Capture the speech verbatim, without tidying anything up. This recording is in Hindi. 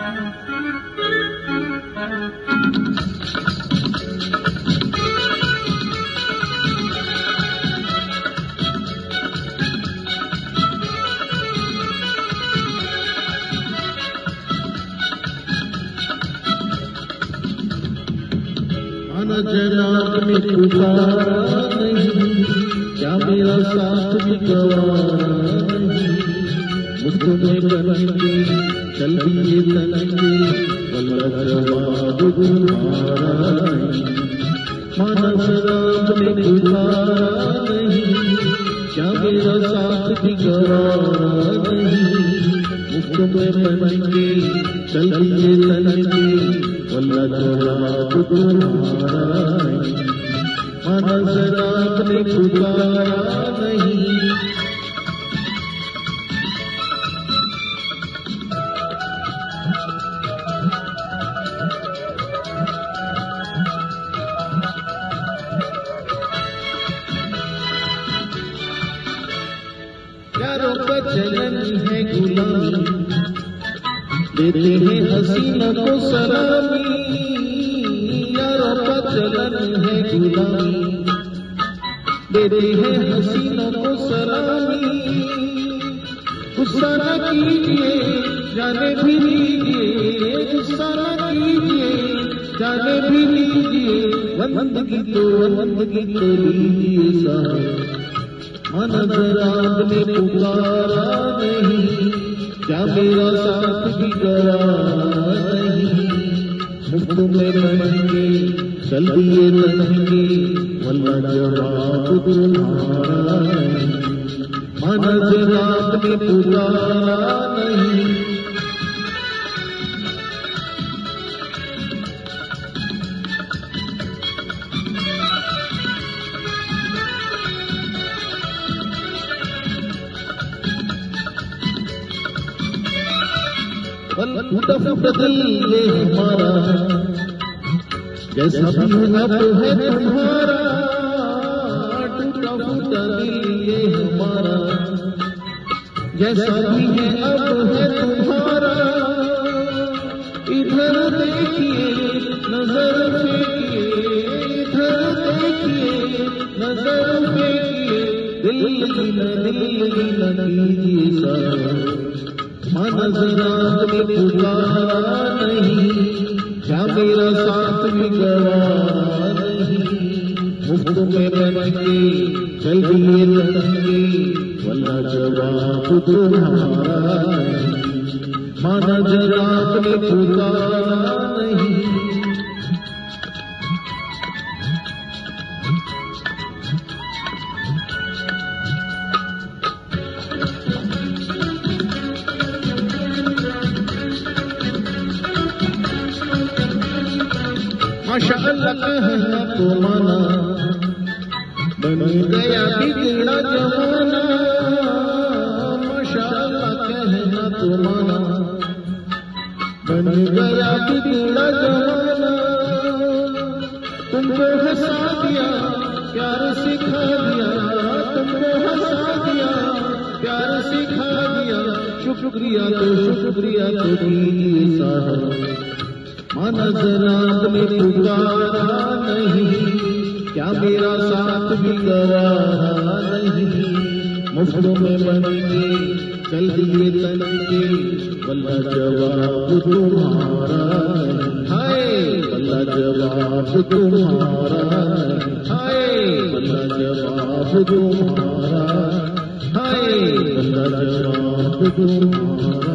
जनाब में पुकारा नहीं, क्या मेरा साथ भी गवारा नहीं। मुझको में बनेंगे चल दिए तनेंगे, वल्लाह जवाब तुम्हारा नहीं। माना जनाब में पुकारा नहीं, क्या मेरा साथ भी गवारा नहीं। मुझको में बनेंगे चल दिए तनेंगे, वल्लाह जवाब तुम्हारा नहीं। माना जनाब ने पुकारा नहीं। यारों का चलन है गुलामी, देते हैं हसीना को सलामी। यारों का चलन है गुलामी, देते हैं हसीना को सलामी। गुस्सा न कीजिए जाने भी लीजिए, गुस्सा न कीजिए जाने भी लीजिए। बंदगी तो बंदगी तो लीजिए साहब। माना जनाब ने पुकारा नहीं, क्या मेरा साथ भी गवारा नहीं। मुफ्त में बनेंगे चल दिए तनेंगे, वल्लाह जवाब तुम्हारा नहीं। माना जनाब ने पुकारा नहीं। टूटा फूटा दिल ये हमारा, जैसा भी अब है तुम्हारा। टूटा फूटा दिल ये हमारा, जैसा भी है अब है तुम्हारा। इधर देखिए नजर फेंकिए, इधर देखिए नजर फेंकिए। दिल न दिल न कीजिए साहब। माना जनाब ने पुकारा नहीं, क्या मेरा साथ भी गवारा नहीं। मुफ्त में बनेंगे चल दिए तनेंगे, वल्लाह जवाब तुम्हारा नहीं। माना जनाब ने पुकारा नहीं। माशाअल्लाह कहना तो माना, बन गया बिगड़ा जमाना। माशाअल्लाह कहना तो माना, बन गया बिगड़ा जमाना। तुमको हंसा दिया प्यार सिखा दिया, तुमको हंसा दिया प्यार सिखा दिया। शुक्रिया तो शुक्रिया तो कीजिए साहब। माना जनाब ने पुकारा नहीं, क्या मेरा साथ भी गवारा नहीं। मुफ्त में बनेंगे चल दिए तनेंगे, वल्लाह जवाब तुम्हारा नहीं। हाय वल्लाह जवाब तुम्हारा नहीं। हाय वल्लाह जवाब तुम्हारा। हाय वल्लाह जवाब तुम्हारा।